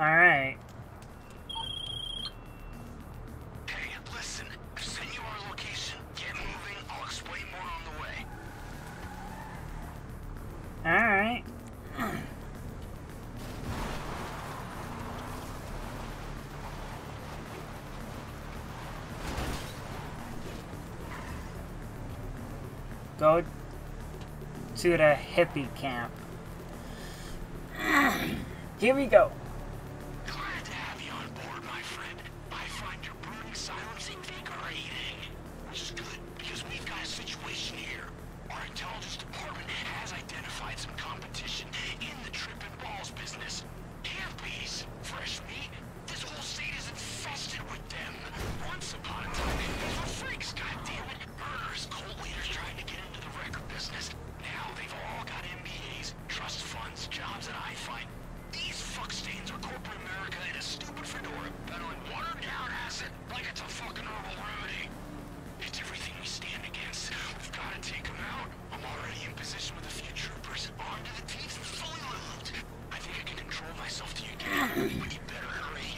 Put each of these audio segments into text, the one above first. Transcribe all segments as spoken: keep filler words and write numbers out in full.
Alright. Hey, listen. I've sent you our location. Get moving. I'll explain more on the way. Alright. Go to the hippie camp. Here we go. Glad to have you on board, my friend. I find your brooding silence invigorating. Which is good, because we've got a situation here. Our intelligence department has identified some competition in the tripping balls business. Hippies, fresh meat. This whole state is infested with them. Once upon a time, these were freaks, goddammit. Murderers, cult leaders trying to get into the record business. Now they've all got M B As, trust funds, jobs that I find. These fuckstains are corporate America in a stupid fedora, peddling watered-down acid like it's a fucking herbal remedy. It's everything we stand against. We've got to take them out. I'm already in position with a few troopers, armed to the teeth and fully lubed. I think I can control myself till you get here, but you better hurry.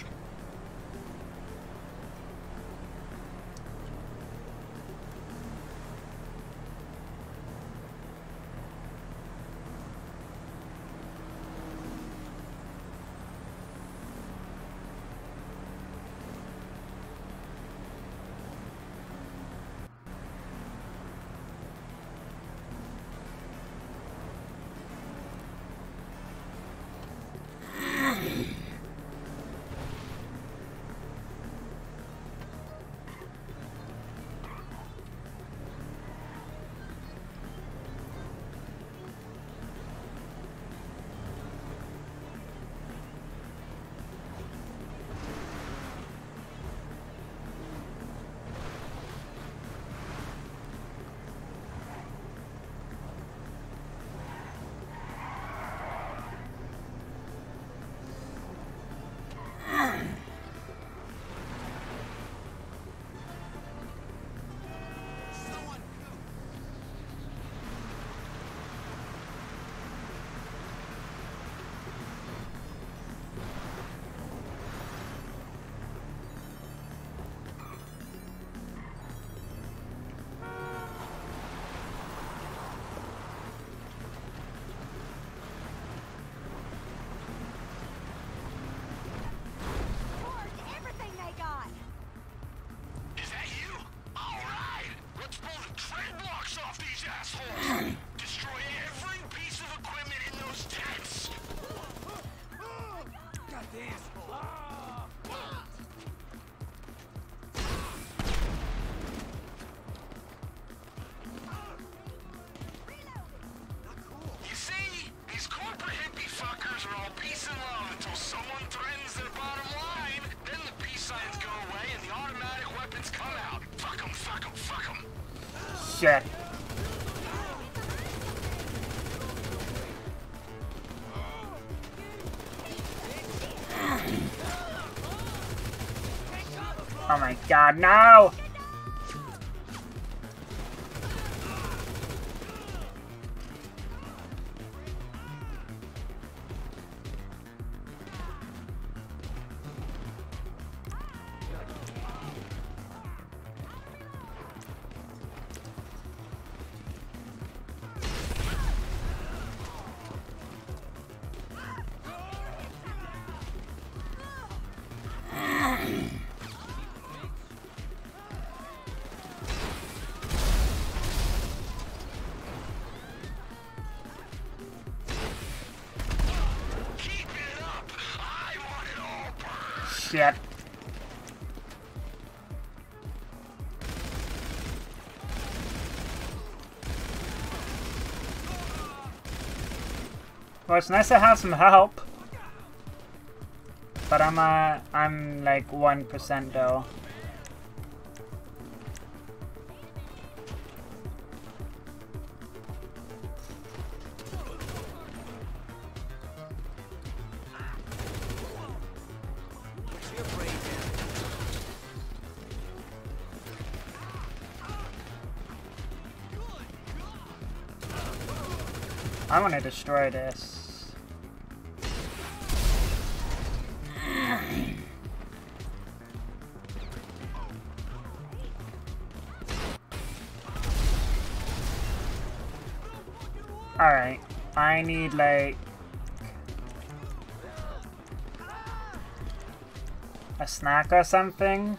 Shit. Oh my god, no! Shit. Well, it's nice to have some help, but I'm uh, I'm like one percent though. I want to destroy this. Alright. I need like a snack or something.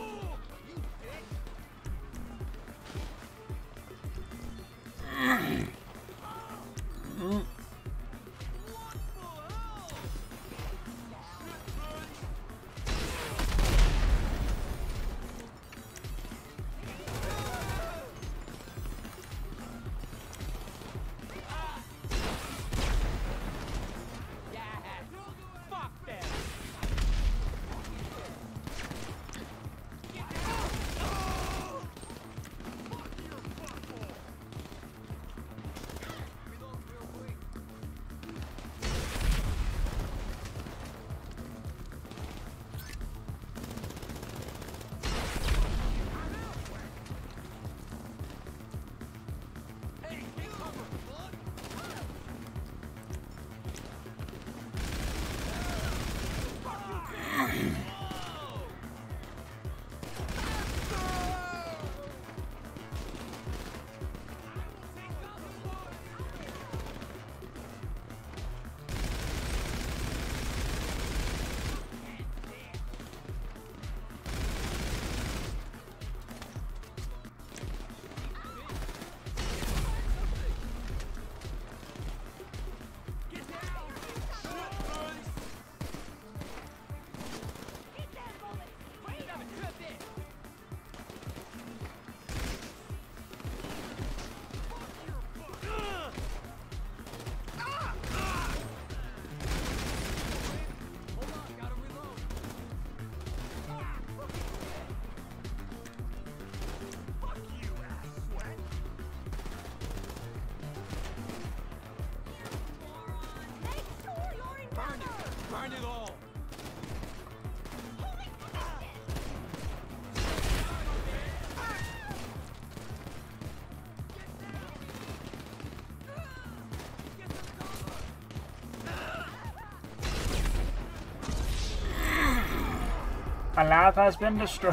A lab has been destroyed.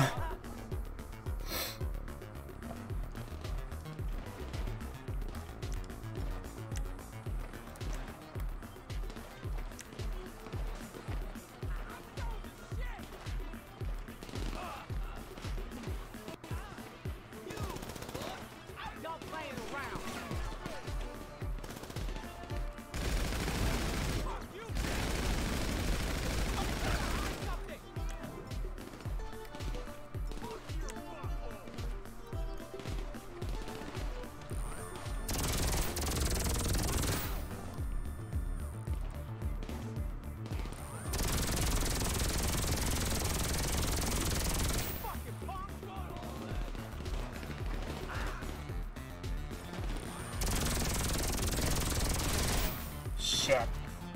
Shit.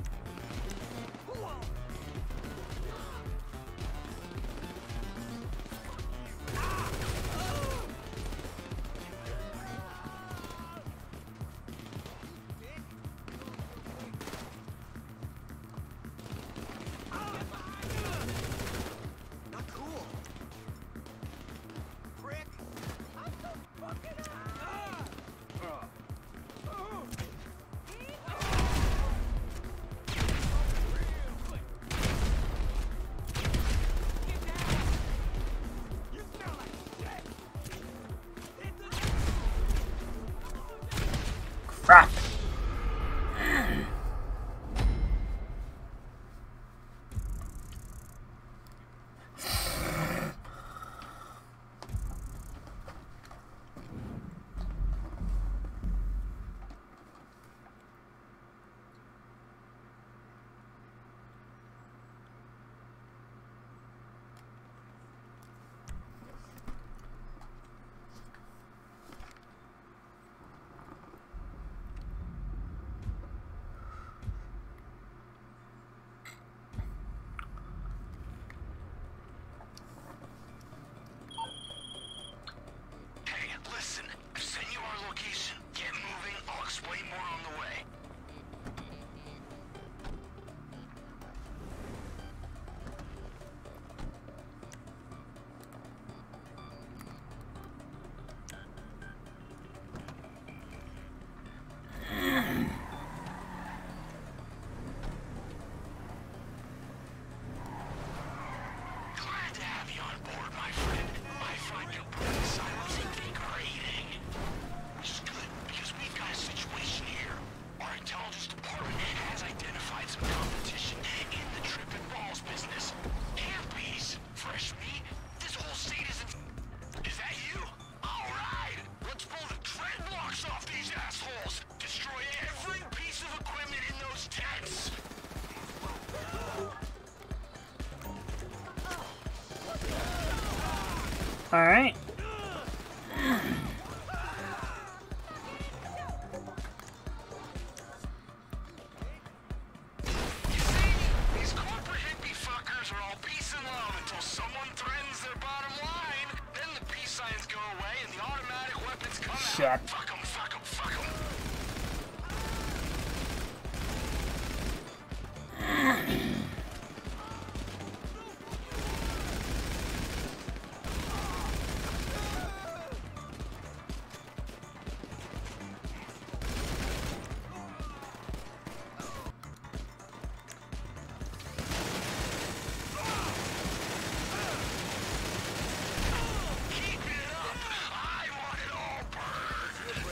Crap. Alright. These corporate hippie fuckers are all peace and love until someone threatens their bottom line. Then the peace signs go away and the automatic weapons come Shit. out. Fuck 'em, fuck 'em, fuck 'em. Keep it up. I want it all burned.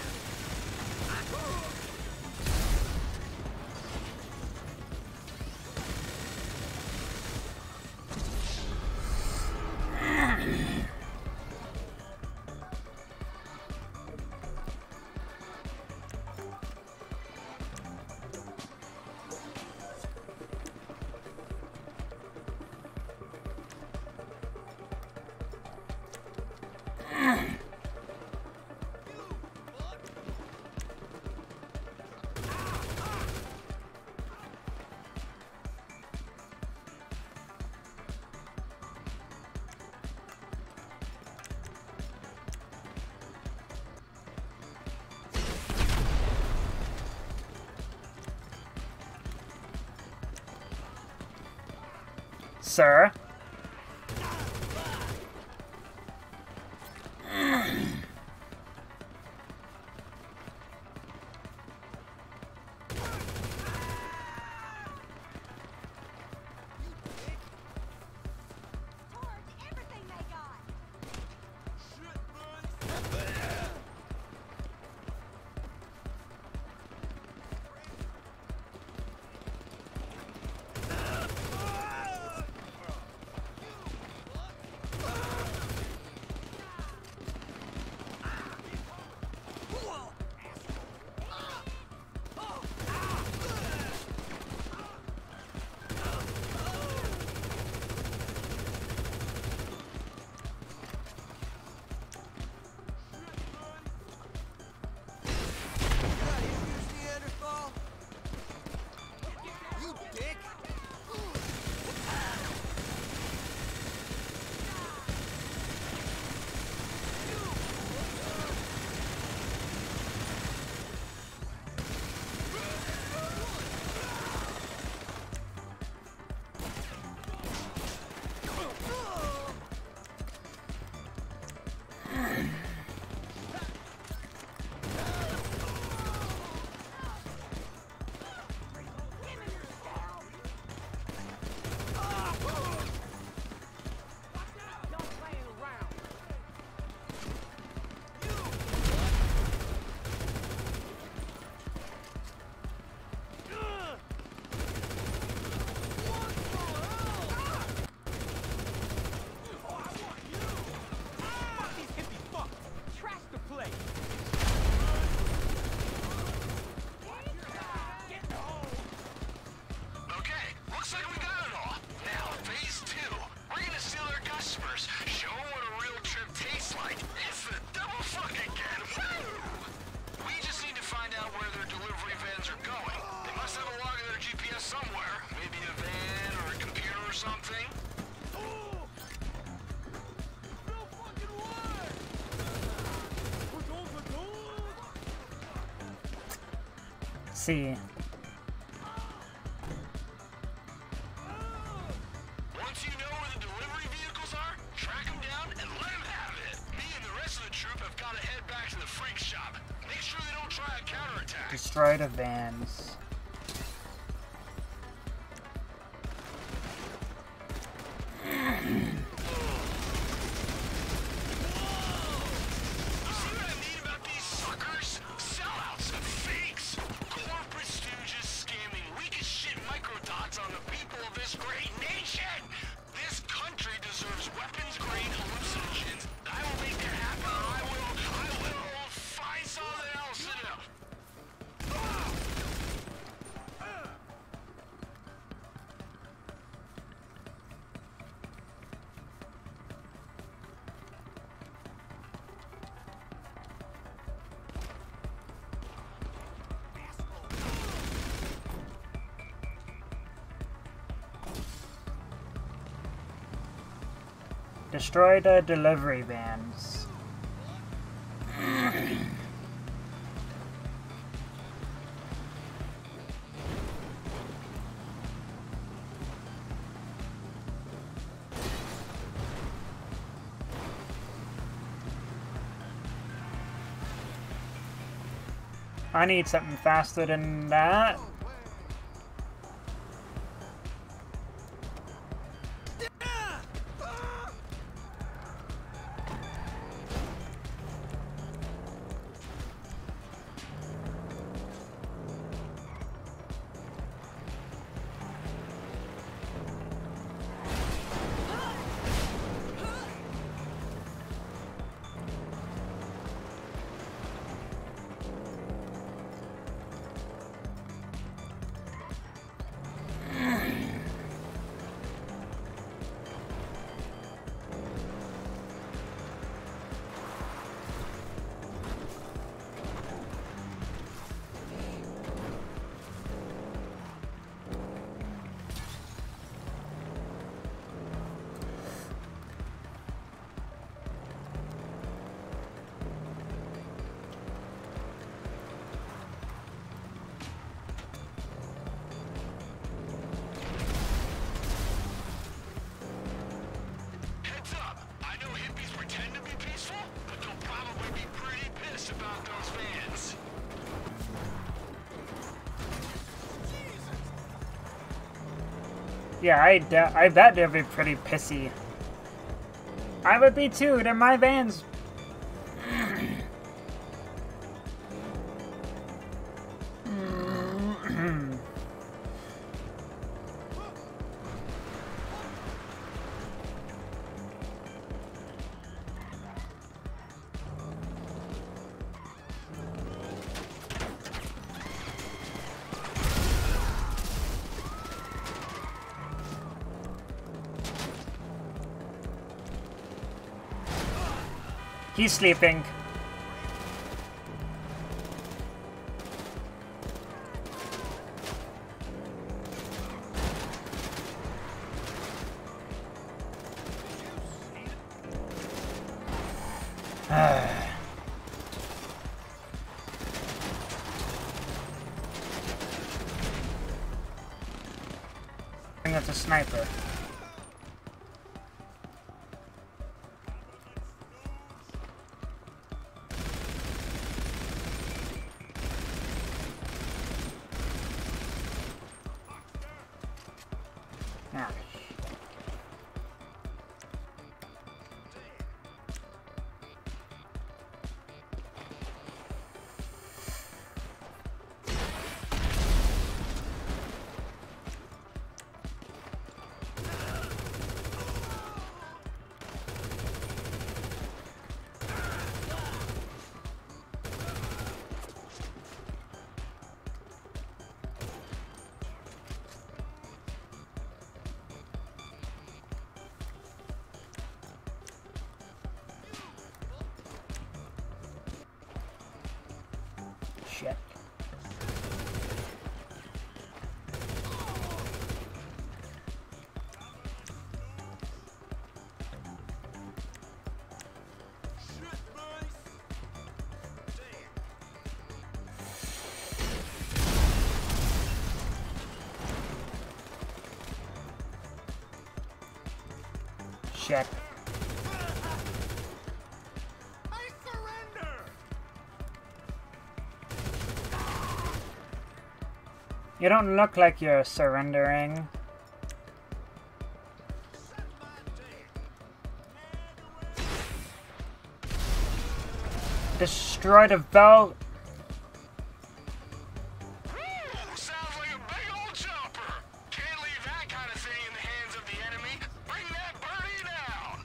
Sir? Everything they got. See. Once you know where the delivery vehicles are, track them down and let them have it. Me and the rest of the troop have got to head back to the freak shop. Make sure they don't try a counterattack. Destroy the vans. Destroy the delivery vans. I need something faster than that. Heads up! I know hippies pretend to be peaceful, but they'll probably be pretty pissed about those vans. Yeah, I, d I bet they'll be pretty pissy. I would be too, they're my vans. He's sleeping. I think that's a sniper. Yeah. Shit. Shit. I surrender! You don't look like you're surrendering. Destroy the belt. Sounds like a big old jumper. Can't leave that kind of thing in the hands of the enemy. Bring that birdie down.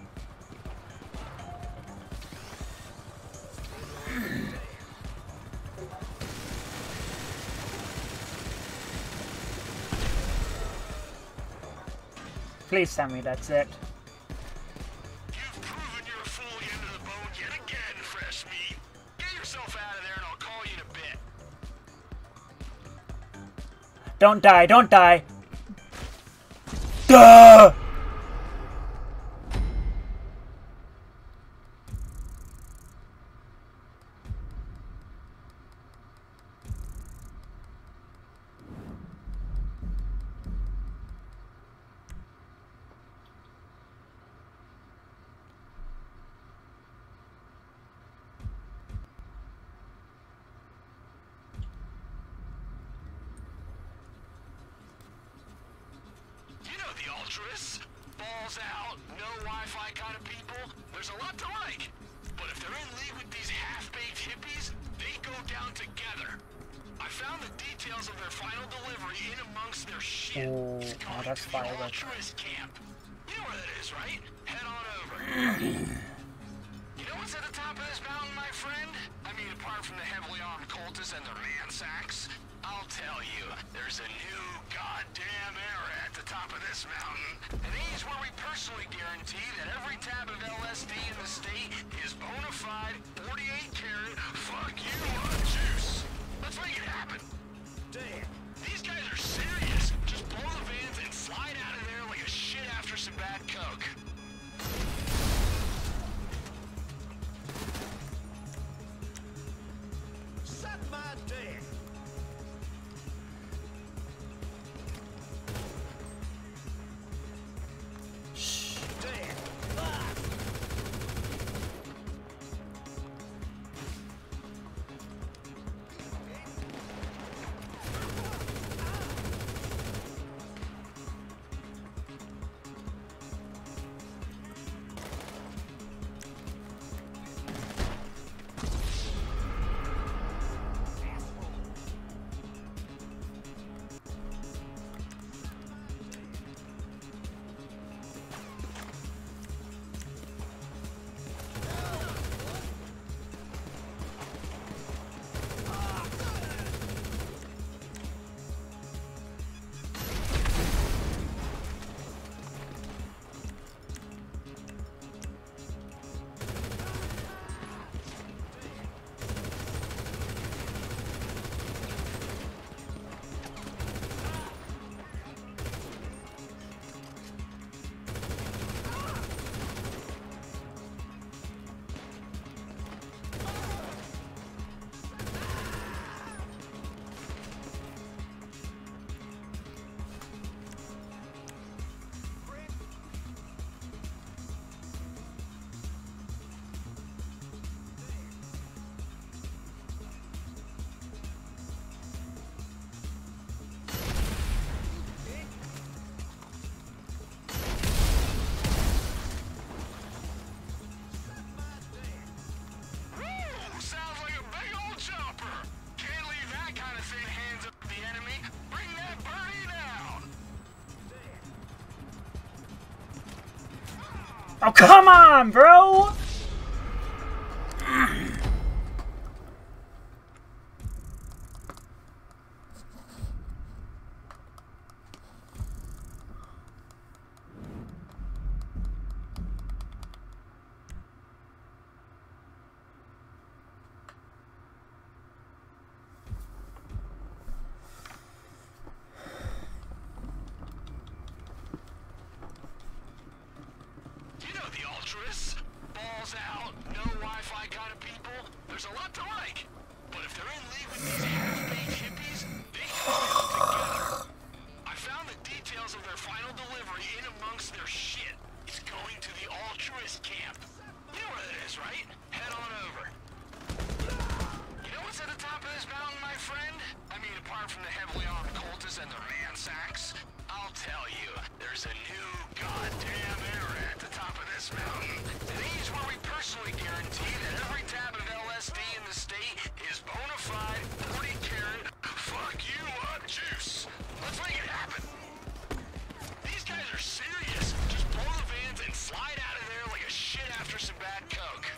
Please tell me that's it. You've proven you're a fool into the bone yet again, fresh meat. Get yourself out of there and I'll call you in a bit. Don't die, don't die. Duh! ultras, balls out, no Wi-Fi kind of people, there's a lot to like. But if they're in league with these half-baked hippies, they go down together. I found the details of their final delivery in amongst their shit. Oh, It's oh, going that's to the fire. Ultras camp. You know where that is, right? Head on over. You know what's at the top of this mountain, my friend? I mean, apart from the heavily armed cultists and their mansacks, I'll tell you, there's a new goddamn era at the top of this mountain. And these where we personally guarantee that every tab of L S D in the state is bona fide, forty-eight karat, fuck you up juice. Let's make it happen. Damn. These guys are serious. Just blow the vans and slide out of there like a shit after some bad coke. Suck my dick. Oh, come on, bro! Balls out, no Wi-Fi kind of people, there's a lot to like. But if they're in league with these half-baked hippies, they go down together. I found the details of their final delivery in amongst their shit. It's going to the altruist camp. You know where that is, right? Head on over. You know what's at the top of this mountain, my friend? I mean, apart from the heavily armed cultists and their mansacks, I'll tell you, there's a new goddamn era at the top of this mountain. And these where we personally guarantee that every tab of L S D in the state is bona fide, forty karat, fuck you up juice. Let's make it happen. These guys are serious. Just blow the vans and slide out of there like a shit after some bad coke.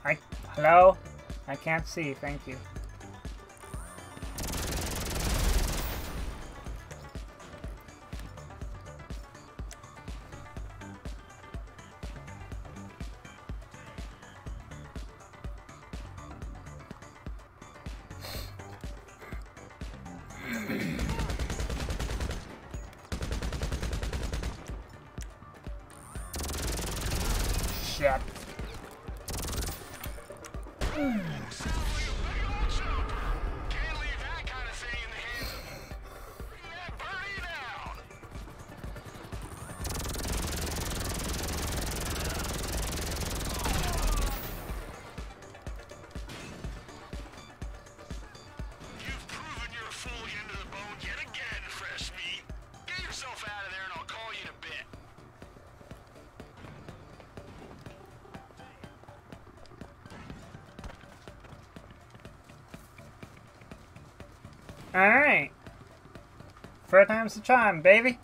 I... Hello? I can't see, thank you. Shit. Alright. Third time's the charm, baby.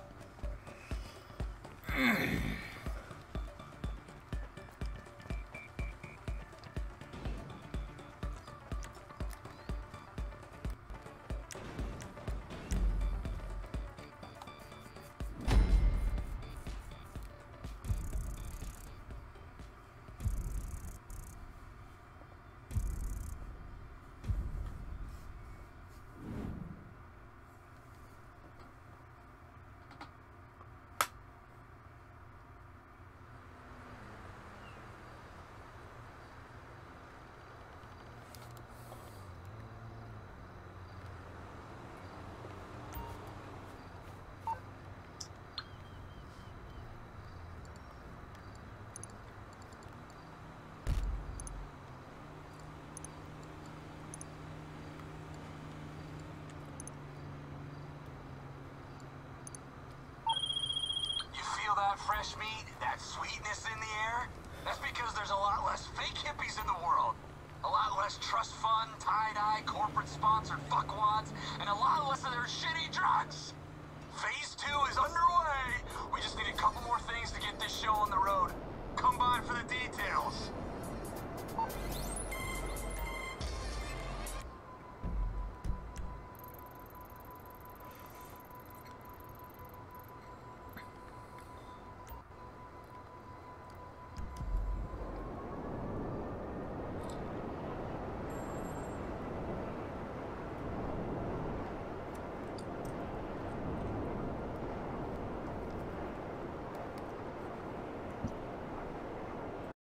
Fresh meat, that sweetness in the air, that's because there's a lot less fake hippies in the world. A lot less trust fund, tie-dye, corporate-sponsored fuckwads, and a lot less of their shitty drugs. Phase two is underway. We just need a couple more things